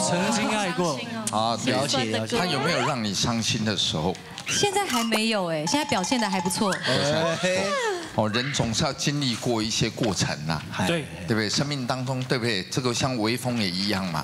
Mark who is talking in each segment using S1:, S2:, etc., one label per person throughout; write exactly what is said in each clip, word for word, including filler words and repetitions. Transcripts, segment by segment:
S1: 曾经爱过。
S2: 啊，
S3: 了解了解。
S2: 他有没有让你伤心的时候？
S4: 现在还没有哎，现在表现的还不错。
S2: 哦，人总是要经历过一些过程呐，
S1: 对
S2: 对不对？生命当中，对不对？这个像微风也一样嘛。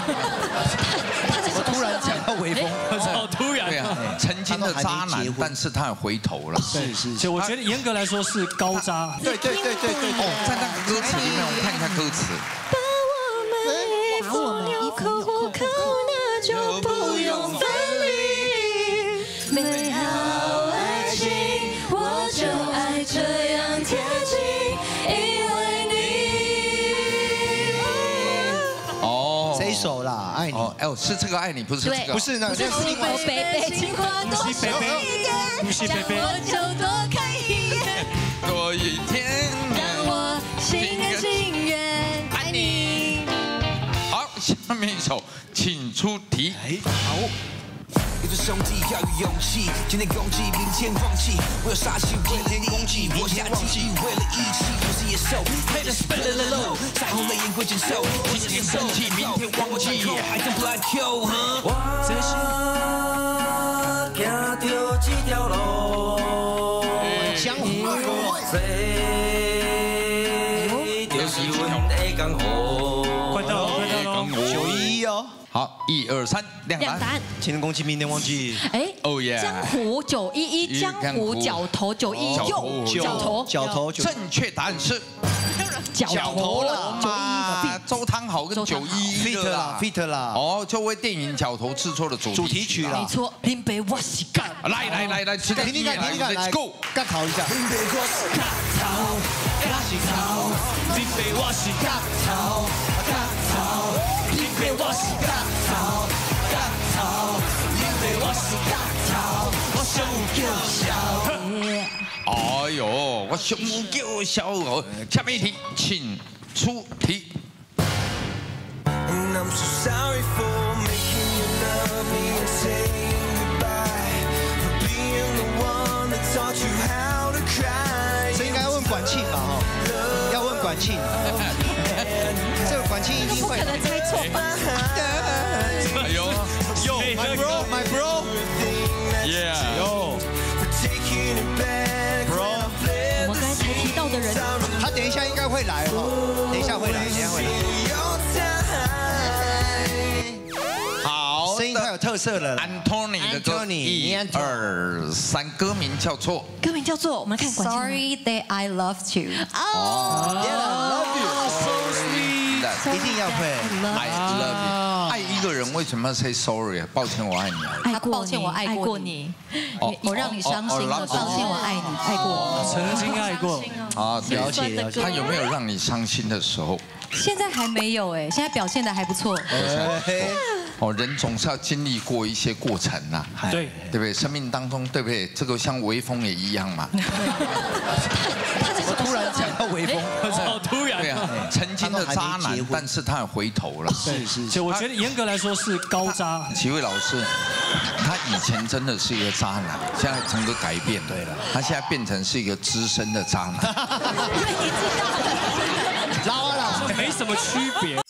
S3: 我突然讲到微风，
S1: 好突然。
S2: 对啊，曾经的渣男，但是他也回头了。
S3: 是是。
S1: 所以我觉得严格来说是高渣。
S3: 对对对对对。
S2: 哦，在那个歌词里面，我们看一下歌词。
S4: 把我们一口不口，那就不用分离。美好爱情，我就爱这样贴近，因为你。
S3: 哦，这一首啦，爱你。
S2: 哦，哎，是这个爱你，不是这个。
S3: 不是那个，这是另外一首。
S4: 北北情话多说一点，想我就多看一眼，
S2: 多一天，
S4: 让我心甘情愿爱你。
S2: 好，下面一首，请出题。
S3: 好。
S5: 有着兄弟要有勇气，今天攻击，明天放弃。我有杀气，为了攻击，我下记忆，为了义气。我是野兽，配的是 spit the low， 再红了眼会减瘦。今天生气，明天忘记，还跟 black Q 哈。我行着这条路，
S3: 江湖
S5: 飞，就是阮的江湖。
S1: 快到了，快到了，
S3: 九一一哦。
S2: 好，一二三，亮
S4: 亮答案。
S3: 今天攻击，明天忘记。
S4: 哎，
S2: 哦耶！
S4: 江湖九一一，江湖角头九一右角头
S3: 角头。
S2: 正确答案是
S4: 角头了，九一
S2: 周汤豪跟九一
S3: fit 啦 fit 啦。
S2: 哦，就为电影《角头》制作的主
S3: 主题曲啦。
S4: 没错，林北我是干。
S2: 来来来来，听
S3: 听听看，听听看，来 ，Go， 干逃一下。
S5: 林北我是干头，我是头，林北我是干头，干头，林北我是干头，干头，林北我是干头，我想有叫笑。
S2: 哎呦，我胸叫小哦。下面一题，请出题。
S5: And I'm so sorry for making you love me and saying goodbye, for being the one that taught you how to cry.
S3: 这应该要问管庆吧？哈，要问管庆。这个管庆一定会。
S4: 不可能猜错吧？
S2: 哎呦
S3: Yo, my bro, my bro.
S2: Yeah.
S3: Yo, bro.
S4: 我们刚才才提到的人，
S3: 他等一下应该会来哈，等一下会来，等一下会来。
S2: 好，
S3: 声音太有特色了。
S2: Anthony 的歌，一二三，歌名叫做
S4: 歌名叫做我们看管庆。Sorry that I loved you。
S3: 哦 ，Yeah, I love you. 一定要会
S2: I love you。爱一个人为什么要 say sorry？ 抱歉，我爱你。
S4: 他抱歉，我爱过你。我让你伤心了，抱歉，我爱你，爱过你。
S1: 曾经爱过。
S2: 啊，
S3: 了解了解。
S2: 他有没有让你伤心的时候？
S4: 现在还没有哎，现在表现的还不错。
S2: 哦，人总是要经历过一些过程呐，
S1: 对
S2: 对不对？生命当中，对不对？这个像微风也一样嘛。
S3: 我突然讲到微风，
S1: 好突然。
S2: 对啊，曾经的渣男，但是他也回头了。
S3: 是是。
S1: 所以我觉得严格来说是高渣。
S2: 齐慧老师，他以前真的是一个渣男，现在整个改变了。对了，他现在变成是一个资深的渣男。
S4: 因为你知道，
S3: 老啊老，
S1: 没什么区别。